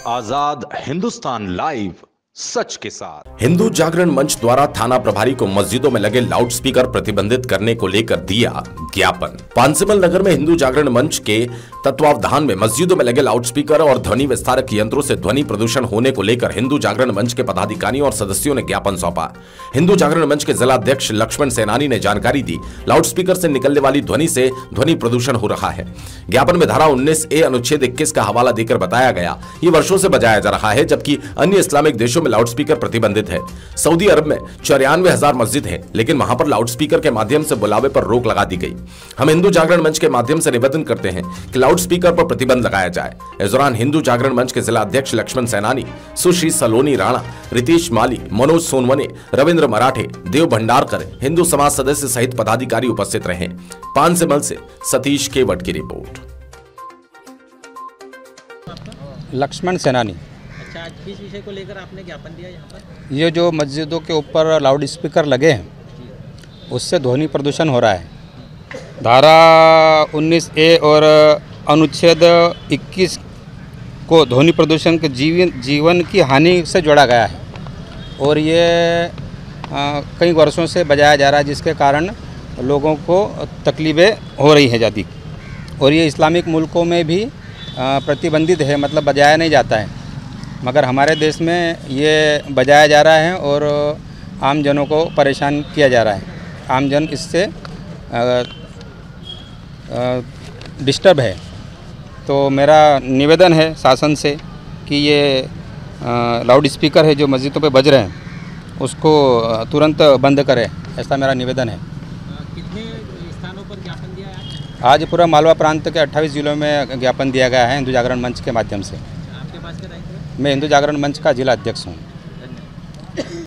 आजाद Hindustan live, सच के साथ। हिंदू जागरण मंच द्वारा थाना प्रभारी को मस्जिदों में लगे लाउडस्पीकर प्रतिबंधित करने को लेकर दिया ज्ञापन। पांसिमल नगर में हिंदू जागरण मंच के तत्वावधान में मस्जिदों में लगे लाउडस्पीकर और ध्वनि विस्तारक यंत्रों से ध्वनि प्रदूषण होने को लेकर हिंदू जागरण मंच के पदाधिकारियों और सदस्यों ने ज्ञापन सौंपा। हिंदू जागरण मंच के जिला अध्यक्ष लक्ष्मण सेनानी ने जानकारी दी, लाउडस्पीकर से निकलने वाली ध्वनि से ध्वनि प्रदूषण हो रहा है। ज्ञापन में धारा 19A अनुच्छेद 21 का हवाला देकर बताया गया, ये वर्षों से बजाया जा रहा है, जबकि अन्य इस्लामिक देशों में लाउडस्पीकर प्रतिबंधित है। सऊदी अरब में 94,000 मस्जिद है, लेकिन वहां पर लाउडस्पीकर के माध्यम से बुलावे पर रोक लगा दी गई। हम हिंदू जागरण मंच के माध्यम से निवेदन करते हैं कि लाउडस्पीकर पर प्रतिबंध लगाया जाए। इस दौरान हिंदू जागरण मंच के जिला अध्यक्ष लक्ष्मण सेनानी, सुश्री सलोनी राणा, रितेश माली, मनोज सोनवने, रविंद्र मराठे, देव भंडारकर, हिंदू समाज सदस्य सहित पदाधिकारी उपस्थित रहे। पांसिमल से सतीश केवट की रिपोर्ट। लक्ष्मण सेनानी। अच्छा, आज किस विषय को लेकर आपने ज्ञापन दिया यहाँ पर? ये जो मस्जिदों के ऊपर लाउड स्पीकर लगे हैं, उससे ध्वनि प्रदूषण हो रहा है। धारा 19A और अनुच्छेद 21 को ध्वनि प्रदूषण के जीवन की हानि से जोड़ा गया है और ये कई वर्षों से बजाया जा रहा है, जिसके कारण लोगों को तकलीफ़ें हो रही हैं ज़्यादा। और ये इस्लामिक मुल्कों में भी प्रतिबंधित है, मतलब बजाया नहीं जाता है, मगर हमारे देश में ये बजाया जा रहा है और आम जनों को परेशान किया जा रहा है। आम जन इससे डिस्टर्ब है। तो मेरा निवेदन है शासन से कि ये लाउड स्पीकर है जो मस्जिदों पे बज रहे हैं, उसको तुरंत बंद करें, ऐसा मेरा निवेदन है। कितने स्थानों पर ज्ञापन दिया है? आज पूरा मालवा प्रांत के 28 जिलों में ज्ञापन दिया गया है हिंदू जागरण मंच के माध्यम से। आपके पास क्या दायित्व है? मैं हिंदू जागरण मंच का जिला अध्यक्ष हूँ।